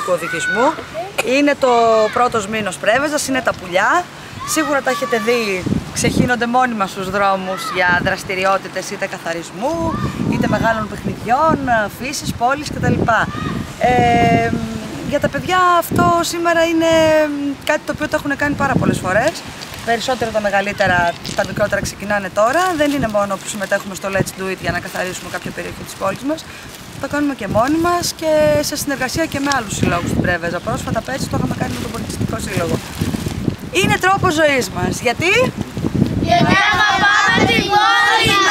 οδικού οδηγισμού. Είναι το πρώτος μήνος Πρέβεζας, είναι τα πουλιά. Σίγουρα τα έχετε δει, ξεχύνονται μόνιμα στους δρόμους για δραστηριότητες είτε καθαρισμού, είτε μεγάλων παιχνιδιών, φύσης, πόλης κτλ. Για τα παιδιά αυτό σήμερα είναι κάτι το οποίο το έχουν κάνει πάρα πολλές φορές. Περισσότερο τα μεγαλύτερα, τα μικρότερα ξεκινάνε τώρα. Δεν είναι μόνο που συμμετέχουμε στο Let's Do It για να καθαρίσουμε κάποια περιοχή της πόλης μας. Το κάνουμε και μόνοι μας και σε συνεργασία και με άλλους συλλόγους στην Πρέβεζα. Πρόσφατα πέρσι το είχαμε κάνει με τον Πολιτιστικό Σύλλογο. Είναι τρόπος ζωής μας. Γιατί? Γιατί αγαπάμε την πόλη!